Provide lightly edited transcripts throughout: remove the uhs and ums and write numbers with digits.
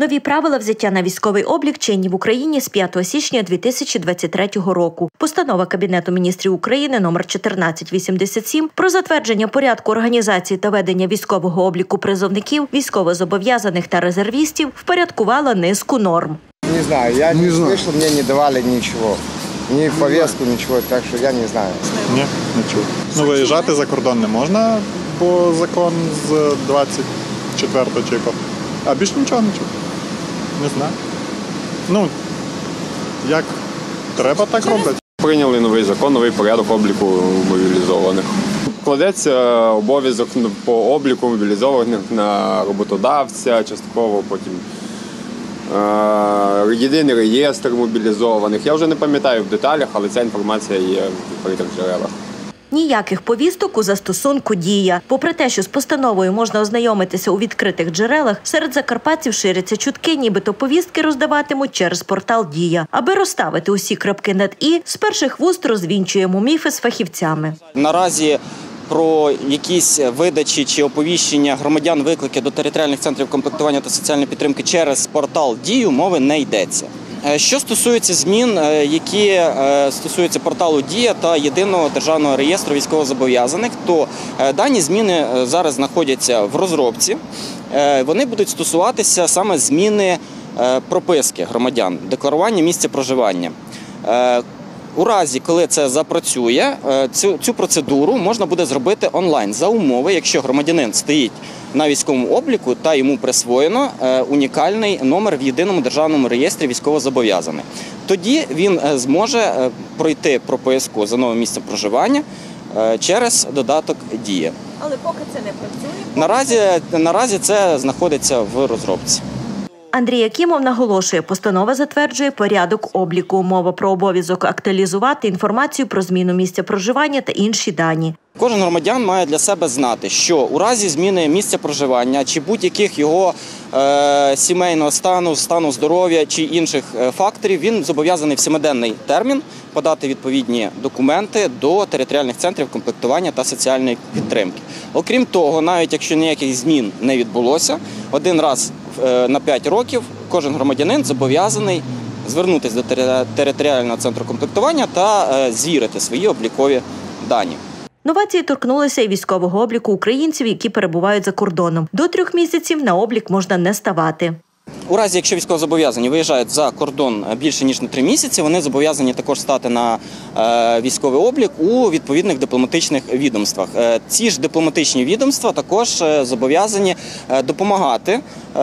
Нові правила взяття на військовий облік чинні в Україні з 5 січня 2023 року. Постанова Кабінету міністрів України номер 1487 про затвердження порядку організації та ведення військового обліку призовників, військовозобов'язаних та резервістів впорядкувала низку норм. Не знаю, я не слышал, мне не давали ничего. Ні повістку, нічого, так що я не знаю. Ні, не чув. Виїжджати за кордон не можна, бо закон з 24-го чи якого. А більше нічого не чув. Не знаю. Як треба, так роблять. Прийняли новий закон, новий порядок обліку мобілізованих. Кладеться обов'язок по обліку мобілізованих на роботодавця, частково потім єдиний реєстр мобілізованих. Я вже не пам'ятаю в деталях, але ця інформація є в відкритих джерелах. Ніяких повісток у застосунку «Дія». Попри те, що з постановою можна ознайомитися у відкритих джерелах, серед закарпатців ширяться чутки, нібито повістки роздаватимуть через портал «Дія». Аби розставити усі крапки над «і», з перших вуст розвінчуємо міфи з фахівцями. Наразі про якісь видачі чи оповіщення громадян виклики до територіальних центрів комплектування та соціальної підтримки через портал «Дію» мови не йдеться. Що стосується змін, які стосуються порталу «Дія» та єдиного державного реєстру військовозобов'язаних, то дані зміни зараз знаходяться в розробці. Вони будуть стосуватися саме зміни прописки громадян, декларування місця проживання. У разі, коли це запрацює, цю процедуру можна буде зробити онлайн за умови, якщо громадянин стоїть на військовому обліку та йому присвоєно унікальний номер в єдиному державному реєстрі військовозобов'язаних. Тоді він зможе пройти прописку за новим місцем проживання через додаток «Дія». Але поки це не працює? Наразі це знаходиться в розробці. Андрій Якимов наголошує, постанова затверджує порядок обліку. Мова про обов'язок актуалізувати інформацію про зміну місця проживання та інші дані. Кожен громадян має для себе знати, що у разі зміни місця проживання чи будь-яких його сімейного стану здоров'я чи інших факторів, він зобов'язаний в 7-денний термін подати відповідні документи до територіальних центрів комплектування та соціальної підтримки. Окрім того, навіть якщо ніяких змін не відбулося, один раз на 5 років кожен громадянин зобов'язаний звернутися до територіального центру комплектування та звірити свої облікові дані. Новації торкнулися і військового обліку українців, які перебувають за кордоном. До 3 місяців на облік можна не ставати. У разі, якщо військовозобов'язані виїжджають за кордон більше, ніж на 3 місяці, вони зобов'язані також стати на військовий облік у відповідних дипломатичних відомствах. Ці ж дипломатичні відомства також зобов'язані допомагати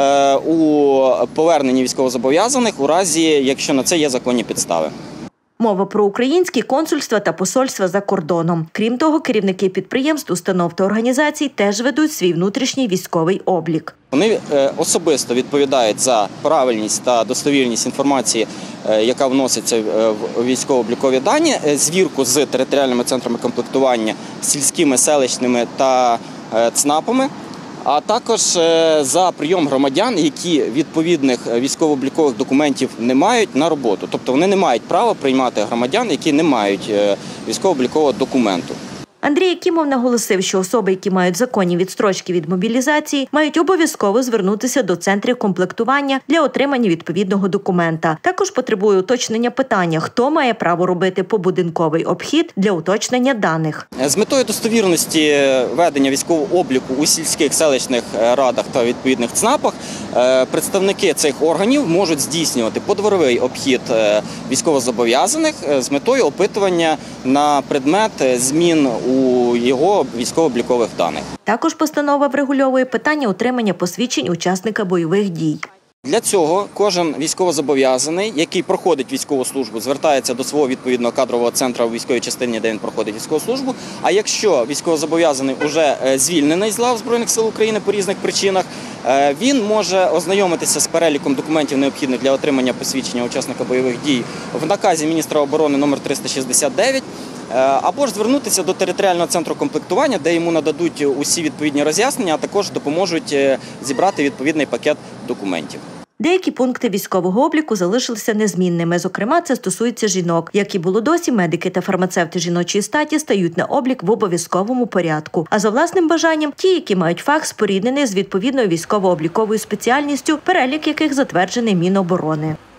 у поверненні військовозобов'язаних у разі, якщо на це є законні підстави. Мова про українські консульства та посольства за кордоном. Крім того, керівники підприємств, установ та організацій теж ведуть свій внутрішній військовий облік. Вони особисто відповідають за правильність та достовірність інформації, яка вноситься в військово-облікові дані, звірку з територіальними центрами комплектування, сільськими, селищними та ЦНАПами, а також за прийом громадян, які відповідних військово-облікових документів не мають, на роботу. Тобто вони не мають права приймати громадян, які не мають військово-облікового документу. Андрій Якимов наголосив, що особи, які мають законні відстрочки від мобілізації, мають обов'язково звернутися до центрів комплектування для отримання відповідного документа. Також потребує уточнення питання, хто має право робити побудинковий обхід для уточнення даних. З метою достовірності ведення військового обліку у сільських, селищних радах та відповідних ЦНАПах представники цих органів можуть здійснювати подворовий обхід військовозобов'язаних з метою опитування на предмет змін у його військово-облікових даних. Також постанова врегульовує питання отримання посвідчень учасника бойових дій. Для цього кожен військовозобов'язаний, який проходить військову службу, звертається до свого відповідного кадрового центру у військовій частині, де він проходить військову службу. А якщо військовозобов'язаний вже звільнений з лав Збройних сил України по різних причинах, він може ознайомитися з переліком документів, необхідних для отримання посвідчення учасника бойових дій в наказі міністра оборони номер 369, або ж звернутися до територіального центру комплектування, де йому нададуть усі відповідні роз'яснення, а також допоможуть зібрати відповідний пакет документів. Деякі пункти військового обліку залишилися незмінними. Зокрема, це стосується жінок. Як і було досі, медики та фармацевти жіночої статі стають на облік в обов'язковому порядку. А за власним бажанням – ті, які мають фах, споріднений з відповідною військово-обліковою спеціальністю, перелік яких затверджений Міноборони.